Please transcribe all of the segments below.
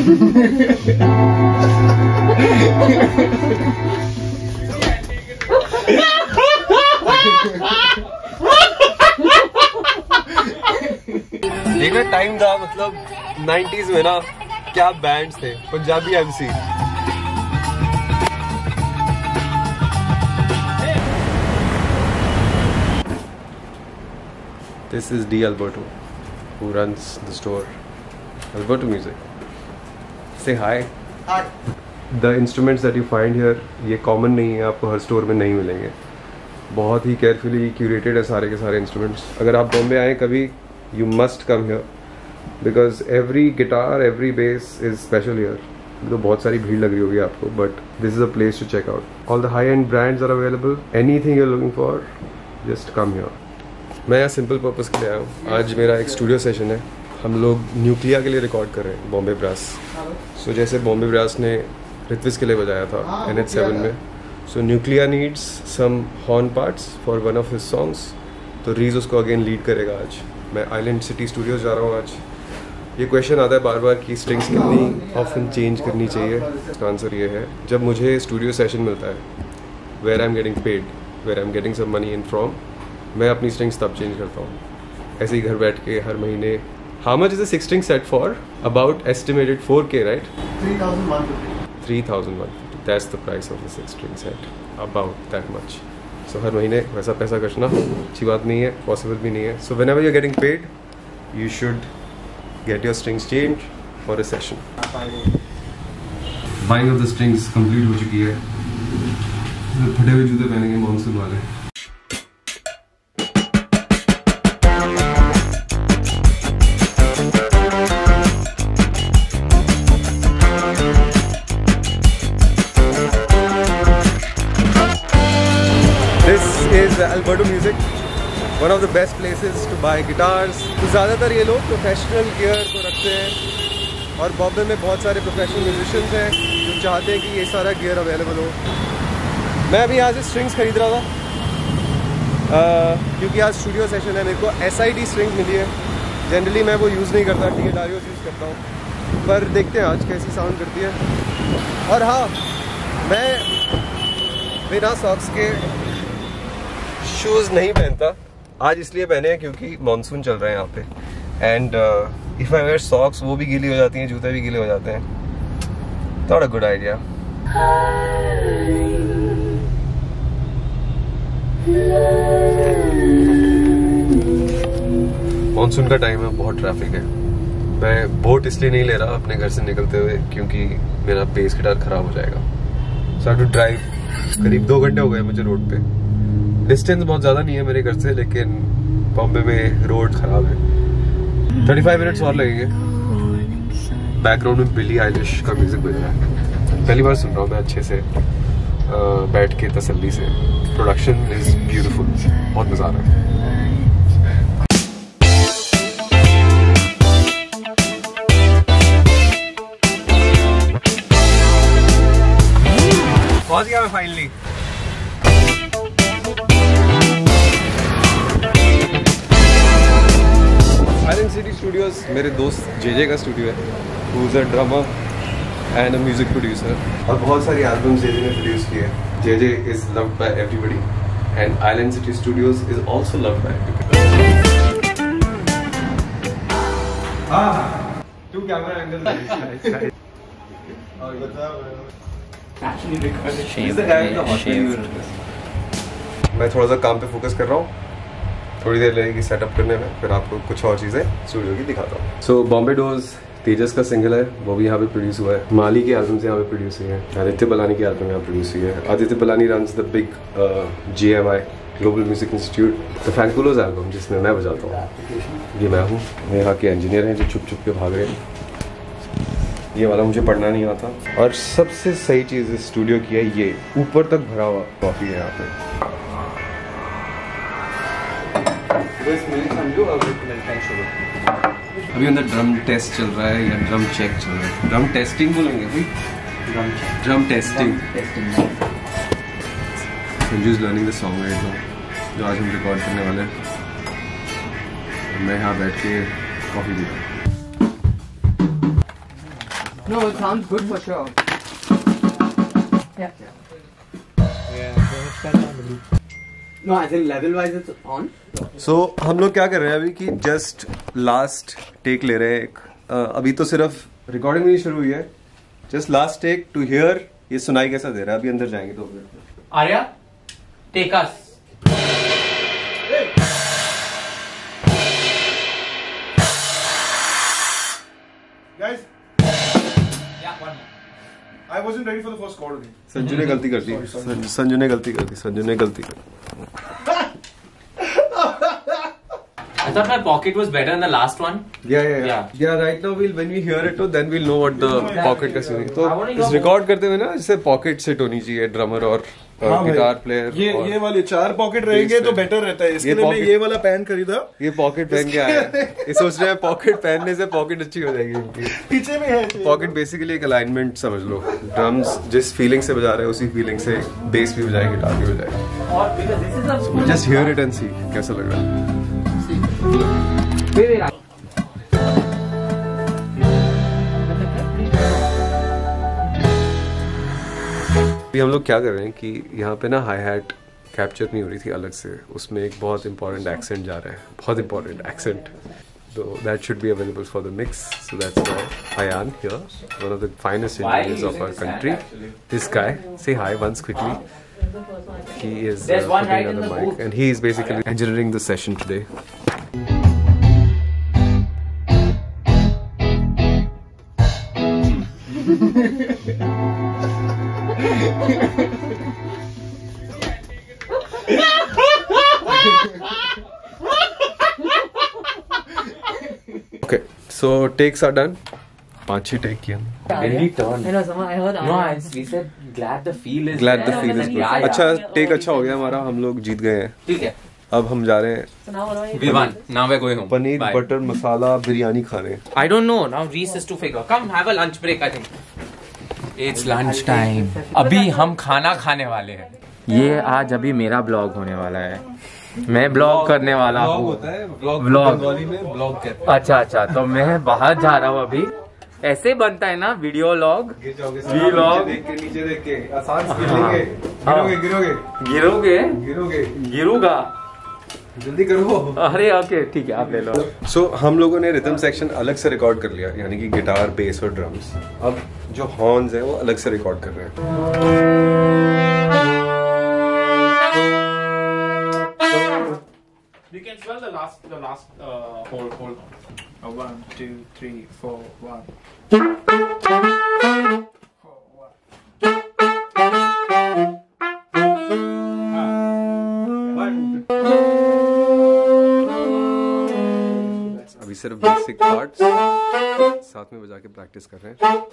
देखा टाइम था, मतलब 90s में ना क्या बैंड्स थे, Punjabi MC. This is D. Alberto, who runs the store, Alberto Music. Say hi. Hi. The instruments that you find here, ये common नहीं है, आपको हर स्टोर में नहीं मिलेंगे। बहुत ही केयरफुली क्यूरेटेड है सारे के सारे इंस्ट्रूमेंट्स। अगर आप बॉम्बे आए कभी, you must come here because every guitar, every bass is special here. तो बहुत सारी भीड़ लग रही होगी आपको, but this is a place to check out. All the high-end brands are available. Anything you're looking for, just come here. मैं यहाँ सिंपल पर्पस के लिए आया हूँ। आज मेरा एक स्टूडियो सेशन है। हम लोग न्यूक्लिया के लिए रिकॉर्ड कर रहे हैं, बॉम्बे ब्रास। सो जैसे बॉम्बे ब्रास ने ऋत्विज के लिए बजाया था NH7 में, so Nucleya needs some horn parts for one of his songs, तो रीज उसको अगेन लीड करेगा आज। मैं आइलैंड सिटी स्टूडियोज जा रहा हूँ आज। ये क्वेश्चन आता है बार बार कि स्ट्रिंग्स कितनी ऑफन चेंज करनी चाहिए। इसका आंसर ये है, जब मुझे स्टूडियो सेशन मिलता है where I am getting paid, where I am getting some money in from, मैं अपनी स्ट्रिंग्स तब चेंज करता हूँ। ऐसे ही घर बैठ के हर महीने। How much is a 6 string set for? About estimated 4K, right? 3,150. 3,150. That's the price of a 6 string set. About that much. So हर महीने वैसा पैसा खर्चना अच्छी बात नहीं है, पॉसिबल भी नहीं है। So whenever you're getting paid, you should get your strings changed for a session. Buying of the strings complete हो चुकी है। फटे हुए जूते पहनेंगे मॉनसून वाले। This is Alberto Music, one of the best places to buy guitars. तो ज़्यादातर ये लोग प्रोफेशनल गियर को रखते हैं और बॉम्बे में बहुत सारे प्रोफेशनल म्यूजिशियंस हैं जो चाहते हैं कि ये सारा गियर अवेलेबल हो। मैं अभी यहाँ से स्ट्रिंग्स खरीद रहा था क्योंकि आज स्टूडियो सेशन है। मेरे को SID स्ट्रिंग मिली है। जनरली मैं वो यूज़ नहीं करता, TLROs यूज़ करता हूँ, पर देखते हैं आज कैसी साउंड करती है। और हाँ, मैं बिना सॉक्स के शूज़ नहीं पहनता। आज इसलिए पहने हैं क्योंकि मॉनसून चल रहा है यहाँ पे, and if I wear socks वो भी गीली हो जाती हैं, जूते भी गीले हो जाते हैं। Not a good idea. Monsoon का टाइम है, बहुत ट्रैफिक है। मैं बोट इसलिए नहीं ले रहा अपने घर से निकलते हुए क्योंकि मेरा बेस गिटार खराब हो जाएगा। So I have to drive. करीब 2 घंटे हो गए मुझे रोड पे। डिस्टेंस बहुत ज़्यादा नहीं है मेरे घर से, लेकिन बॉम्बे में रोड खराब है। 35 मिनट्स और लगेंगे। बैकग्राउंड में बिली आइलिश का म्यूजिक बज रहा है। पहली बार सुन रहा हूँ मैं अच्छे से बैठ के तसल्ली से। प्रोडक्शन इज ब्यूटीफुल, बहुत मज़ा आ रहा है। पहुंच गया मैं फाइनली। आइलैंड सिटी स्टूडियोज मेरे दोस्त JJ का स्टूडियो है, who is a drummer and a music producer, और बहुत सारी एल्बम्स JJ ने प्रोड्यूस की है। JJ is loved by everybody and island city studios is also loved by everybody. Two camera angle. और मैं थोड़ा सा काम पे फोकस कर रहा हूँ, थोड़ी देर लगेगी सेटअप करने में, फिर आपको कुछ और चीज़ें स्टूडियो की दिखाता हूँ। सो बॉम्बे डोर्स तेजस का सिंगल है, वो भी यहाँ पे प्रोड्यूस हुआ है। माली की एल्बम से यहाँ पे प्रोड्यूस हुई है। आदित्य बलानी की एल्बम यहाँ प्रोड्यूस हुई है। Aditya Balani runs the big GMI global music institute, the फैनकुलोज एल्बम जिसमें मैं बजाता हूँ। ये मैं हूँ, यहाँ के इंजीनियर हैं जो छुप छुप के भाग रहे हैं। ये वाला मुझे पढ़ना नहीं आता। और सबसे सही चीज़ इस स्टूडियो की है, ये ऊपर तक भरा हुआ कॉफ़ी है यहाँ पे। अभी अंदर ड्रम टेस्ट चल रहा है या ड्रम चेक चल रहा है? ड्रम टेस्टिंग बोलेंगे भाई, drum testing. Sanju is learning the song right now, जो आज हम रिकॉर्ड करने वाले हैं। मैं यहाँ बैठ के कॉफ़ी पी रहा हूँ। No, it sounds good for sure. Yeah. No, I think level wise it's on. So हम लोग क्या कर रहे हैं अभी कि जस्ट लास्ट टेक ले रहे हैं एक अभी तो सिर्फ रिकॉर्डिंग नहीं शुरू हुई है, just last take to hear ये सुनाई कैसा दे रहा है। अभी अंदर जाएंगे 2 मिनट में। Arya, take us. Guys, Yeah, one more. I wasn't ready for the first chord. Sanju ने गलती कर दी, संजू ने गलती कर दी, संजू ने गलती कर दी। I thought my pocket was better than the last one. Yeah. Right now when we hear it, then we'll know what the pocket का सीन है। तो इस रिकॉर्ड करते हुए ना जैसे पॉकेट सेट होनी चाहिए ड्रमर और गिटार प्लेयर। ये वाले 4 पॉकेट रहेंगे तो बेटर रहता है। इसके लिए मैं ये वाला पैन खरीदा। ये पॉकेट पहन के आया है। ये सोच रहे हैं पॉकेट पहनने से पॉकेट अच्छी हो जाएगी इनकी। पीछे में है पॉकेट बेसिकली एक अलाइनमेंट समझ लो, ड्रम्स जिस फीलिंग से बजा रहे हैं उसी फीलिंग से बेस भी बजाए, गिटार भी बजाए। Just hear it and see कैसा लग रहा है। अभी हम लोग क्या कर रहे हैं कि यहाँ पे ना हाई हैट कैप्चर नहीं हो रही थी अलग से, उसमें एक बहुत इंपॉर्टेंट एक्सेंट जा रहा है, बहुत इंपॉर्टेंट एक्सेंट, तो that should be available for the mix. So that's why Ayan here, one of the finest engineers of our country, this guy, say hi once quickly. He is putting on the mic and he is basically engineering the session today. Okay, so takes are done. 5-6 take किया। Every turn. I know, someone I heard. No, we said glad the feel is. Glad the feel is good. Yeah. अच्छा take अच्छा हो गया हमारा, हम लोग जीत गए हैं। ठीक है। अब हम जा रहे हैं So now what are you? We won. Now we're going home. Paneer Bye. Butter masala biryani खाने। I don't know. Now Reese is to figure. Come have a lunch break. I think. It's lunch time. अभी हम खाना खाने वाले हैं। ये आज अभी मेरा ब्लॉग होने वाला है। मैं ब्लॉग करने वाला हूँ। ब्लॉग बंगाली में ब्लॉग कहते हैं। अच्छा, तो मैं बाहर जा रहा हूँ अभी। ऐसे बनता है ना वीडियो लॉग। गिर जाओगे व्लॉग। नीचे देख के आसान स्किल लेंगे। गिरोगे। गिरूगा। जल्दी करो। अरे ओके ठीक है, आप ले लो। सो हम लोगों ने रिदम सेक्शन अलग से रिकॉर्ड कर लिया, यानी कि गिटार बेस और ड्रम्स। अब जो हॉर्न्स हैं वो अलग से रिकॉर्ड कर रहे हैं। You can swell the last hold on. 1, 2, 3, 4, 1. अभी सिर्फ बेसिक पार्ट्स साथ में बजा के प्रैक्टिस कर रहे हैं।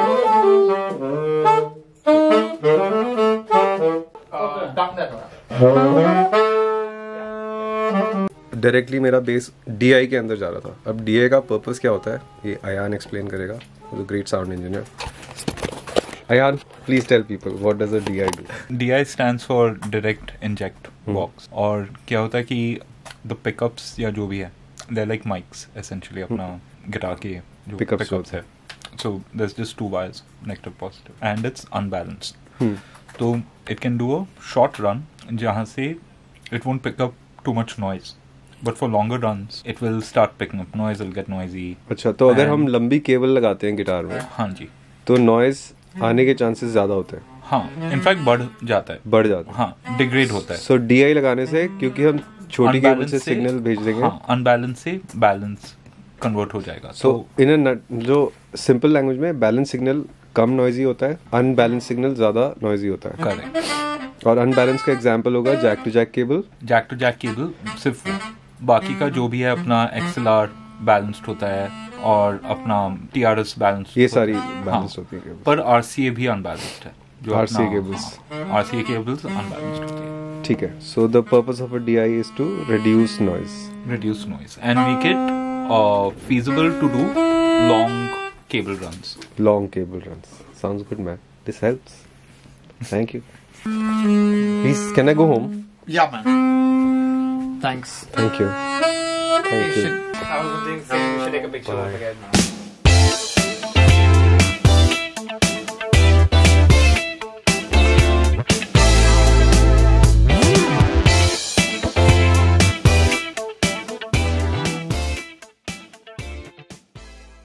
डायरेक्टली मेरा बेस DI के अंदर जा रहा था। अब DI का पर्पस क्या होता है ये Ayan एक्सप्लेन करेगा, great sound engineer. Ayan, please tell people what does a DI do? DI stands for direct inject box। और क्या होता है कि the pickups या जो भी है they're like mics essentially अपना गिटार के जो pickups है। So there's just 2 wires, negative positive, and it's unbalanced। तो it can do a short run जहाँ से it won't pick up too much noise, but for longer runs it will start picking up noise, will get noisy। अच्छा, तो अगर हम लंबी cable लगाते हैं गिटार में हाँ जी तो नॉइज आने के चांसेस ज्यादा होते हैं। हाँ, इनफैक्ट बढ़ जाता है। हाँ, डिग्रेड होता है। सो DI लगाने से, क्योंकि हम छोटी केबल से सिग्नल भेज देंगे, अनबैलेंस से बैलेंस कन्वर्ट हो जाएगा। सो इन जो सिंपल लैंग्वेज में बैलेंस सिग्नल कम नॉइजी होता है, अनबैलेंस सिग्नल ज्यादा नॉइजी होता है। करेक्ट। और अनबैलेंस का एग्जांपल होगा jack to jack cable. Jack to jack cable सिर्फ, बाकी का जो भी है अपना XLR बैलेंस्ड होता है और अपना TRS बैलेंस्ड, ये सारी बैलेंस्ड होती है। पर RCA भी अनबैलेंस्ड है। जो RCA केबल्स अनबैलेंस्ड होती है। ठीक है। So the purpose of a DI is to reduce noise and make it feasible to do long cable runs. Long cable runs. Sounds good, man. This helps. Thank you. Please, can I go home? Yeah, man. Thanks. Thank you. Thank you. I was thinking we should take a picture again now.